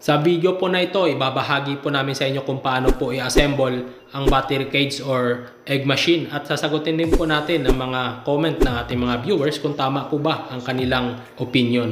Sa video po na ito, ibabahagi po namin sa inyo kung paano po i-assemble ang battery cage or egg machine at sasagutin din po natin ang mga comment ng ating mga viewers kung tama po ba ang kanilang opinion.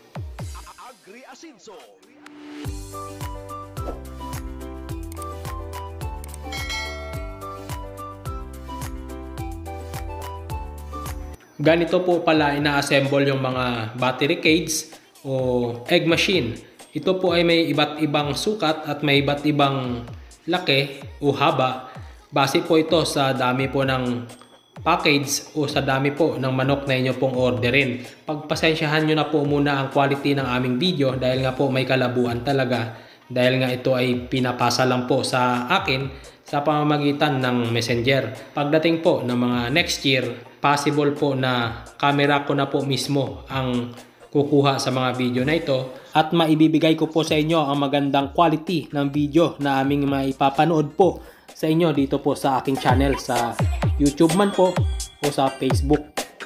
Ganito po pala ina-assemble yung mga battery cage o egg machine. Ito po ay may iba't ibang sukat at may iba't ibang laki o haba. Base po ito sa dami po ng package o sa dami po ng manok na inyo pong orderin. Pagpasensyahan nyo na po muna ang quality ng aming video dahil nga po may kalabuan talaga. Dahil nga ito ay pinapasa lang po sa akin sa pamamagitan ng messenger. Pagdating po ng mga next year, possible po na camera ko na po mismo ang kukuha sa mga video na ito at maibibigay ko po sa inyo ang magandang quality ng video na aming maipapanood po sa inyo dito po sa aking channel sa YouTube man po o sa Facebook.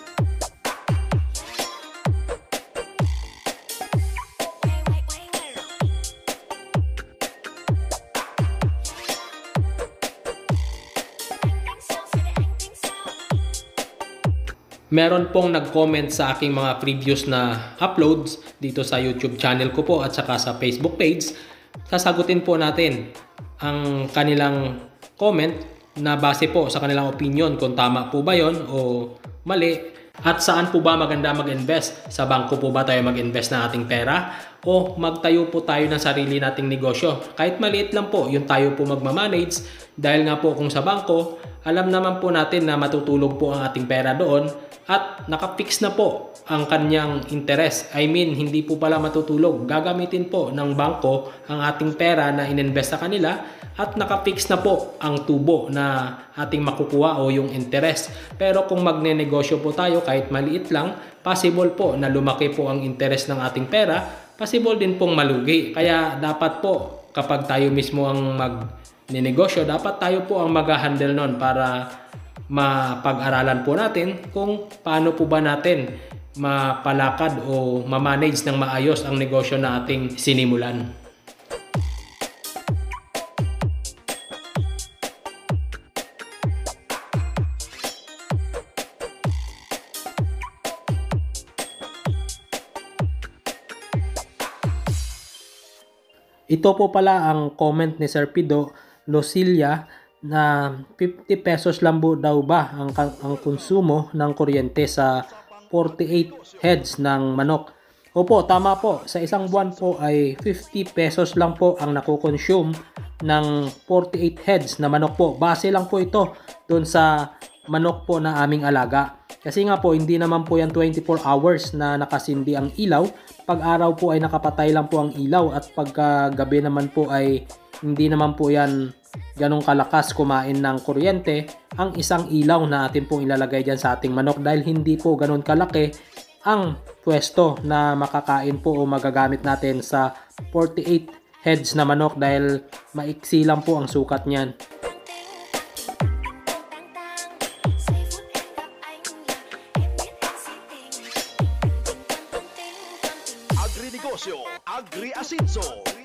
Meron pong nag-comment sa aking mga previous na uploads dito sa YouTube channel ko po at saka sa Facebook page. Sasagutin po natin ang kanilang comment na base po sa kanilang opinion kung tama po ba yon o mali. At saan po ba maganda mag-invest? Sa bangko po ba tayo mag-invest ng ating pera? O magtayo po tayo ng sarili nating negosyo? Kahit maliit lang po, yung tayo po magmamanage. Dahil nga po kung sa bangko, alam naman po natin na matutulog po ang ating pera doon. At nakapix na po ang kanyang interest. I mean, hindi po pala matutulog. Gagamitin po ng bangko ang ating pera na ininvest sa kanila at nakapix na po ang tubo na ating makukuha o yung interest. Pero kung magne-negosyo po tayo kahit maliit lang, possible po na lumaki po ang interest ng ating pera, possible din pong malugi. Kaya dapat po kapag tayo mismo ang magne-negosyo, dapat tayo po ang mag-handle nun para mapag-aralan po natin kung paano po ba natin mapalakad o ma-manage ng maayos ang negosyo na ating sinimulan. Ito po pala ang comment ni Sir Pido Losilia na 50 pesos lang po daw ba ang konsumo ng kuryente sa 48 heads ng manok. Opo, tama po. Sa isang buwan po ay 50 pesos lang po ang nakoconsume ng 48 heads na manok po. Base lang po ito doon sa manok po na aming alaga. Kasi nga po, hindi naman po yan 24 hours na nakasindi ang ilaw. Pag araw po ay nakapatay lang po ang ilaw at pagka gabi naman po ay hindi naman po yan ganong kalakas kumain ng kuryente ang isang ilaw na atin pong ilalagay dyan sa ating manok dahil hindi po ganon kalaki ang pwesto na makakain po o magagamit natin sa 48 heads na manok dahil maiksi lang po ang sukat niyan. Agrinegosyo, Agri-Asinso.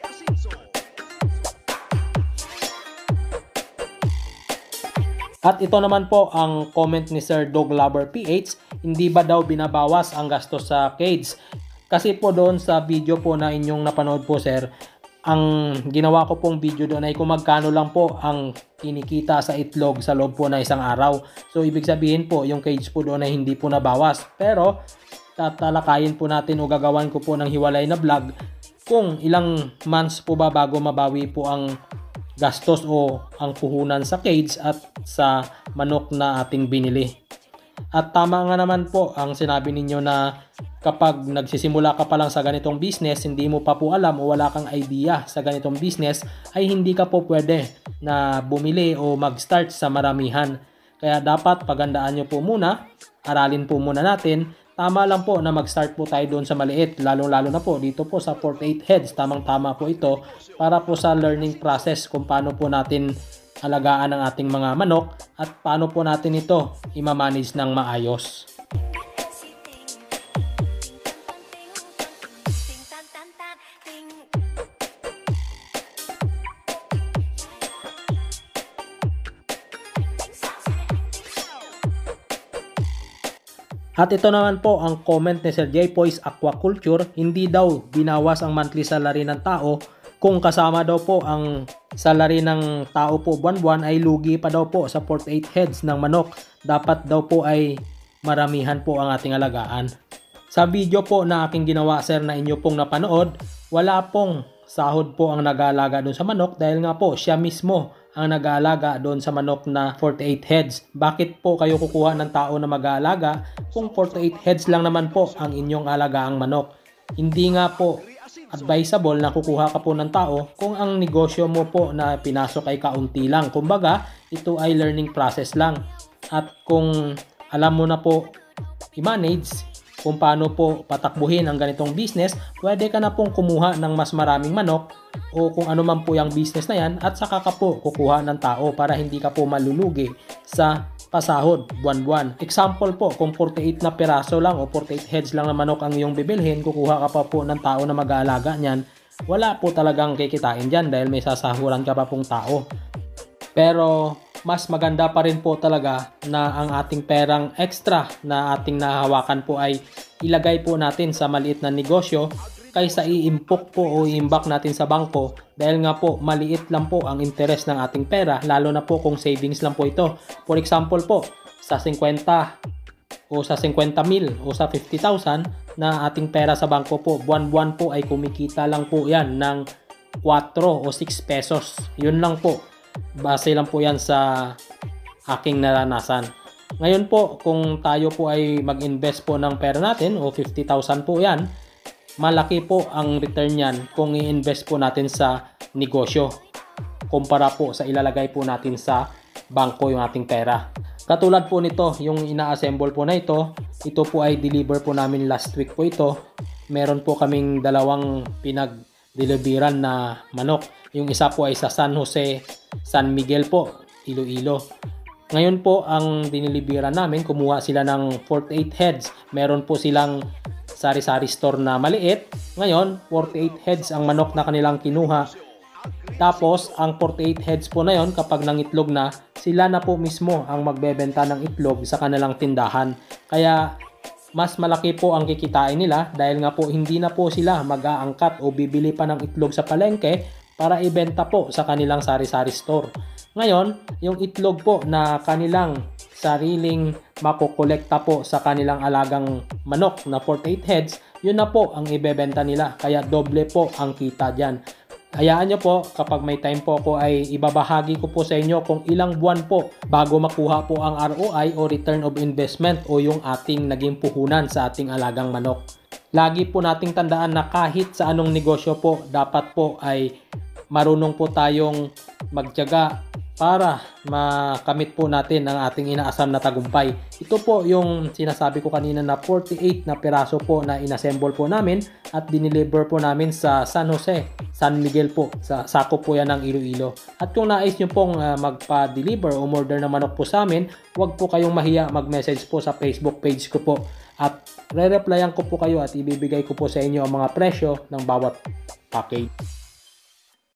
At ito naman po ang comment ni Sir Dog Lover PH, hindi ba daw binabawas ang gastos sa cage? Kasi po doon sa video po na inyong napanood po sir, ang ginawa ko pong video doon ay kung magkano lang po ang kinikita sa itlog sa loob po na isang araw. So ibig sabihin po yung cage po doon ay hindi po nabawas. Pero tatalakayin po natin o gagawan ko po ng hiwalay na vlog kung ilang months po ba bago mabawi po ang gastos o ang puhunan sa cage at sa manok na ating binili. At tama nga naman po ang sinabi ninyo na kapag nagsisimula ka pa lang sa ganitong business, hindi mo pa po alam o wala kang idea sa ganitong business, ay hindi ka po pwede na bumili o mag-start sa maramihan. Kaya dapat pagandaan nyo po muna, aralin po muna natin. Tama lang po na mag-start po tayo doon sa maliit, lalo-lalo na po dito po sa 48 heads, tamang-tama po ito para po sa learning process kung paano po natin alagaan ang ating mga manok at paano po natin ito i-manage ng maayos. At ito naman po ang comment ni Sir J. Poy's Aquaculture, hindi daw binawas ang monthly salary ng tao. Kung kasama daw po ang salary ng tao po buwan-buwan ay lugi pa daw po sa 48 heads ng manok. Dapat daw po ay maramihan po ang ating alagaan. Sa video po na aking ginawa sir na inyo pong napanood, wala pong sahod po ang nag-aalaga doon sa manok dahil nga po siya mismo ang nag-aalaga doon sa manok na 48 heads. Bakit po kayo kukuha ng tao na mag-aalaga kung 48 heads lang naman po ang inyong alagaang manok? Hindi nga po advisable na kukuha ka po ng tao kung ang negosyo mo po na pinasok ay kaunti lang. Kumbaga, ito ay learning process lang. At kung alam mo na po i-manage kung paano po patakbuhin ang ganitong business, pwede ka na pong kumuha ng mas maraming manok o kung ano man po yung business na yan at saka ka po kukuha ng tao para hindi ka po malulugi sa pasahod buwan-buwan. Example po, kung 48 na piraso lang o 48 heads lang na manok ang iyong bibilhin, kukuha ka pa po ng tao na mag-aalaga niyan, wala po talagang kikitain dyan dahil may sasahuran ka pa pong tao. Pero mas maganda pa rin po talaga na ang ating perang extra na ating nahahawakan po ay ilagay po natin sa maliit na negosyo kaysa iimpok po o iimbak natin sa bangko dahil nga po maliit lang po ang interest ng ating pera, lalo na po kung savings lang po ito. For example po, sa 50 o sa 50,000 o sa 50,000 na ating pera sa bangko po, buwan-buwan po ay kumikita lang po yan ng 4 o 6 pesos. Yun lang po. Base lang po yan sa aking naranasan. Ngayon po, kung tayo po ay mag-invest po ng pera natin o 50,000 po yan, malaki po ang return yan kung i-invest po natin sa negosyo kumpara po sa ilalagay po natin sa bangko yung ating pera. Katulad po nito, yung ina-assemble po na ito po ay deliver po namin last week po ito. Meron po kaming dalawang pinag-deliveran na manok. Yung isa po ay sa San Jose, San Miguel po, Iloilo. Ngayon po ang diniliberan namin, kumuha sila ng 48 heads. Meron po silang sari-sari store na maliit. Ngayon, 48 heads ang manok na kanilang kinuha. Tapos, ang 48 heads po na yon kapag nangitlog na, sila na po mismo ang magbebenta ng itlog sa kanilang tindahan. Kaya, mas malaki po ang kikitain nila dahil nga po hindi na po sila mag-aangkat o bibili pa ng itlog sa palengke para ibenta po sa kanilang sari-sari store. Ngayon, yung itlog po na kanilang sariling makukolekta po sa kanilang alagang manok na 48 heads, yun na po ang ibebenta nila. Kaya doble po ang kita dyan. Hayaan nyo po, kapag may time po ako ay ibabahagi ko po sa inyo kung ilang buwan po bago makuha po ang ROI o Return of Investment o yung ating naging puhunan sa ating alagang manok. Lagi po nating tandaan na kahit sa anong negosyo po, dapat po ay marunong po tayong magtiyaga para makamit po natin ang ating inaasam na tagumpay. Ito po yung sinasabi ko kanina na 48 na piraso po na inassemble po namin at dineliver po namin sa San Jose, San Miguel po. Sa sakop po yan ng Iloilo. At kung nais nyo pong magpa-deliver o order na manok po sa amin, huwag po kayong mahiya, mag-message po sa Facebook page ko po. At re-replyan ko po kayo at ibibigay ko po sa inyo ang mga presyo ng bawat package.